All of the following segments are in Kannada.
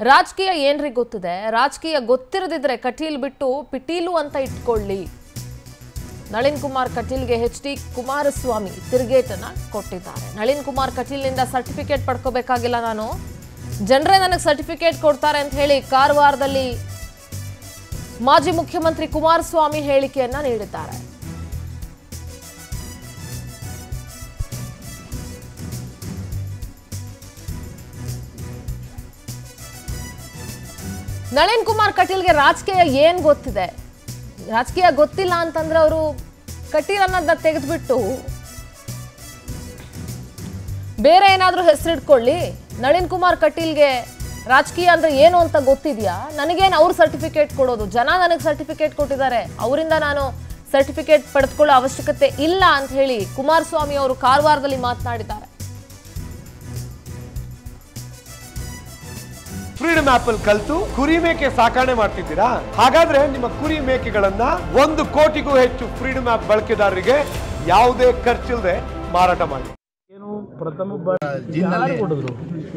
ರಾಜಕೀಯ ಏನ್ರಿ ಗೊತ್ತಿದೆ? ರಾಜಕೀಯ ಗೊತ್ತಿರದಿದ್ರೆ ಕಟೀಲ್ ಬಿಟ್ಟು ಪಿಟೀಲು ಅಂತ ಇಟ್ಕೊಳ್ಳಿ. ನಳಿನ್ ಕುಮಾರ್ ಕಟೀಲ್ಗೆ ಎಚ್.ಡಿ. ಕುಮಾರಸ್ವಾಮಿ ತಿರುಗೇಟನ್ನ ಕೊಟ್ಟಿದ್ದಾರೆ. ನಳಿನ್ ಕುಮಾರ್ ಕಟೀಲ್ನಿಂದ ಸರ್ಟಿಫಿಕೇಟ್ ಪಡ್ಕೋಬೇಕಾಗಿಲ್ಲ, ನಾನು ಜನರೇ ನನಗೆ ಸರ್ಟಿಫಿಕೇಟ್ ಕೊಡ್ತಾರೆ ಅಂತ ಹೇಳಿ ಕಾರವಾರದಲ್ಲಿ ಮಾಜಿ ಮುಖ್ಯಮಂತ್ರಿ ಕುಮಾರಸ್ವಾಮಿ ಹೇಳಿಕೆಯನ್ನ ನೀಡಿದ್ದಾರೆ. ನಳಿನ್ ಕುಮಾರ್ ಕಟೀಲ್ಗೆ ರಾಜಕೀಯ ಏನ್ ಗೊತ್ತಿದೆ? ರಾಜಕೀಯ ಗೊತ್ತಿಲ್ಲ ಅಂತಂದ್ರೆ ಅವರು ಕಟೀಲ್ ಅನ್ನೋದನ್ನ ತೆಗೆದ್ಬಿಟ್ಟು ಬೇರೆ ಏನಾದ್ರೂ ಹೆಸರಿಟ್ಕೊಳ್ಳಿ. ನಳಿನ್ ಕುಮಾರ್ ಕಟೀಲ್ಗೆ ರಾಜಕೀಯ ಅಂದ್ರೆ ಏನು ಅಂತ ಗೊತ್ತಿದ್ಯಾ? ನನಗೇನು ಅವ್ರು ಸರ್ಟಿಫಿಕೇಟ್ ಕೊಡೋದು? ಜನ ನನಗೆ ಸರ್ಟಿಫಿಕೇಟ್ ಕೊಟ್ಟಿದ್ದಾರೆ, ಅವರಿಂದ ನಾನು ಸರ್ಟಿಫಿಕೇಟ್ ಪಡೆದುಕೊಳ್ಳೋ ಅವಶ್ಯಕತೆ ಇಲ್ಲ ಅಂತ ಹೇಳಿ ಕುಮಾರಸ್ವಾಮಿ ಅವರು ಕಾರವಾರದಲ್ಲಿ ಮಾತನಾಡಿದ್ದಾರೆ. ಫ್ರೀಡಮ್ ಆಪ್ ಅಲ್ಲಿ ಕಲ್ತು ಕುರಿ ಮೇಕೆ ಸಾಕಣೆ ಮಾಡ್ತಿದ್ದೀರಾ? ಹಾಗಾದ್ರೆ ನಿಮ್ಮ ಕುರಿ ಮೇಕೆಗಳನ್ನ 1 ಕೋಟಿಗೂ ಹೆಚ್ಚು ಫ್ರೀಡಮ್ ಆಪ್ ಬಳಕೆದಾರರಿಗೆ ಯಾವುದೇ ಖರ್ಚಿಲ್ಲದೆ ಮಾರಾಟ ಮಾಡಿ. ಏನು ಪ್ರಥಮ ಕೊಡಿದ್ರು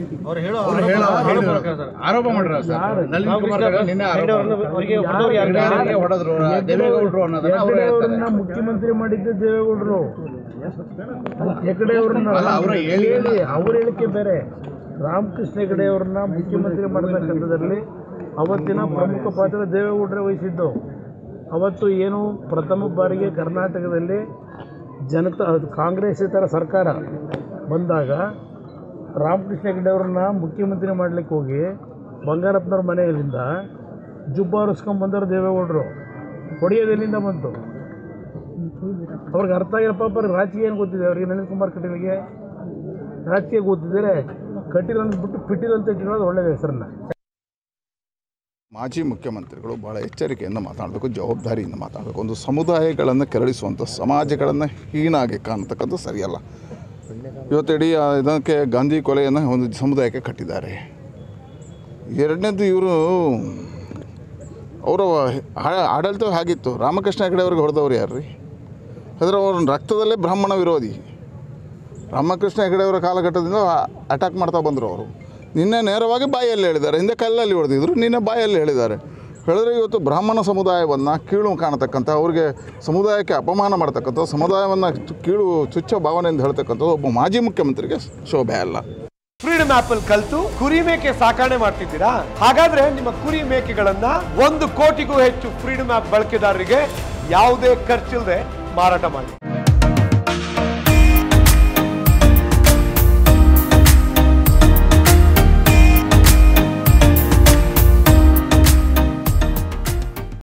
ಆರೋಪ ಮಾಡ್ರ ಸರ್. ನಳಿನ್ ಕುಮಾರ್ ನಿನ್ನೆ ಹೊಡೆದ್ರು ದೇವೇಗೌಡರು ಅನ್ನೋದನ್ನ ಅವರು ಹೇಳ್ತಾರೆ. ಮುಖ್ಯಮಂತ್ರಿ ಮಾಡಿದ್ದೆ ದೇವೇಗೌಡರು. ಹೆಗಡೆ ಅವ್ರನ್ನ ಅವ್ರ ಹೇಳಿಕೆ ಬೇರೆ. ರಾಮಕೃಷ್ಣ ಹೆಗಡೆ ಅವ್ರನ್ನ ಮುಖ್ಯಮಂತ್ರಿ ಮಾಡತಕ್ಕಂಥದ್ರಲ್ಲಿ ಅವತ್ತಿನ ಪ್ರಮುಖ ಪಾತ್ರ ದೇವೇಗೌಡರೇ ವಹಿಸಿದ್ದು. ಅವತ್ತು ಏನು ಪ್ರಥಮ ಬಾರಿಗೆ ಕರ್ನಾಟಕದಲ್ಲಿ ಕಾಂಗ್ರೆಸ್ಸೇತರ ಸರ್ಕಾರ ಬಂದಾಗ ರಾಮಕೃಷ್ಣ ಹೆಗಡೆ ಅವ್ರನ್ನ ಮುಖ್ಯಮಂತ್ರಿ ಮಾಡಲಿಕ್ಕೆ ಹೋಗಿ ಬಂಗಾರಪ್ಪನವ್ರ ಮನೆಯಲ್ಲಿಂದ ಜುಬ್ಬ ಹೊರಿಸ್ಕೊಂಡ್ಬಂದವರು ದೇವೇಗೌಡರು. ಹೊಡೆಯೋದೆಲ್ಲಿಂದ ಬಂತು? ಅವ್ರಿಗೆ ಅರ್ಥ ಆಗಿರೋ ಪಾಪ ರಾಜಕೀಯ ಏನು ಗೊತ್ತಿದೆ ಅವ್ರಿಗೆ? ನಳಿನ್ ಕುಮಾರ್ ಕಟೀಲ್ಗೆ ರಾಜಕೀಯ ಗೊತ್ತಿದ್ದರೆ ಕಟೀಲ್ ಅಂದ್ಬಿಟ್ಟು ಪಿಟೀಲ್ ಅಂತ ಇಟ್ಟಿರೋದು ಒಳ್ಳೆಯ ಹೆಸರನ್ನ. ಮಾಜಿ ಮುಖ್ಯಮಂತ್ರಿಗಳು ಭಾಳ ಎಚ್ಚರಿಕೆಯಿಂದ ಮಾತಾಡಬೇಕು, ಜವಾಬ್ದಾರಿಯಿಂದ ಮಾತಾಡಬೇಕು. ಒಂದು ಸಮುದಾಯಗಳನ್ನು ಕೆರಳಿಸುವಂಥ, ಸಮಾಜಗಳನ್ನು ಹೀನಾಗಿ ಕಾಣ್ತಕ್ಕಂಥ ಸರಿಯಲ್ಲ. ಇವತ್ತಿಡೀ ಇದಕ್ಕೆ ಗಾಂಧಿ ಕೊಲೆಯನ್ನು ಒಂದು ಸಮುದಾಯಕ್ಕೆ ಕಟ್ಟಿದ್ದಾರೆ. ಎರಡನೇದು, ಇವರು ಅವರ ಆಡಳಿತ ಹಾಗಿತ್ತು. ರಾಮಕೃಷ್ಣ ಹೆಗಡೆ ಅವ್ರಿಗೆ ಹೊಡೆದವ್ರು ಯಾರು ರೀ? ಆದರೆ ಅವ್ರ ರಕ್ತದಲ್ಲೇ ಬ್ರಾಹ್ಮಣ ವಿರೋಧಿ. ರಾಮಕೃಷ್ಣ ಹೆಗಡೆ ಅವರ ಕಾಲಘಟ್ಟದಿಂದ ಅಟ್ಯಾಕ್ ಮಾಡ್ತಾ ಬಂದರು. ಅವರು ನಿನ್ನೆ ನೇರವಾಗಿ ಬಾಯಲ್ಲಿ ಹೇಳಿದ್ದಾರೆ, ಹಿಂದೆ ಕಲ್ಲಲ್ಲಿ ಹೊಡೆದಿದ್ರು, ನಿನ್ನೆ ಬಾಯಲ್ಲಿ ಹೇಳಿದ್ದಾರೆ. ಹೇಳಿದ್ರೆ ಇವತ್ತು ಬ್ರಾಹ್ಮಣ ಸಮುದಾಯವನ್ನು ಕೀಳು ಕಾಣತಕ್ಕಂಥ, ಅವ್ರಿಗೆ ಸಮುದಾಯಕ್ಕೆ ಅಪಮಾನ ಮಾಡ್ತಕ್ಕಂಥ, ಸಮುದಾಯವನ್ನು ಕೀಳು ಚುಚ್ಚ ಭಾವನೆಯಿಂದ ಹೇಳ್ತಕ್ಕಂಥದ್ದು ಒಬ್ಬ ಮಾಜಿ ಮುಖ್ಯಮಂತ್ರಿಗೆ ಶೋಭೆ ಅಲ್ಲ. ಫ್ರೀಡಮ್ ಆಪ್ ಅಲ್ಲಿ ಕಲ್ತು ಕುರಿ ಮೇಕೆ ಸಾಕಣೆ ಮಾಡ್ತಿದ್ದೀರಾ? ಹಾಗಾದ್ರೆ ನಿಮ್ಮ ಕುರಿ ಮೇಕೆಗಳನ್ನ 1 ಕೋಟಿಗೂ ಹೆಚ್ಚು ಫ್ರೀಡಮ್ ಆಪ್ ಬಳಕೆದಾರರಿಗೆ ಯಾವುದೇ ಖರ್ಚಿಲ್ಲದೆ ಮಾರಾಟ ಮಾಡಿ.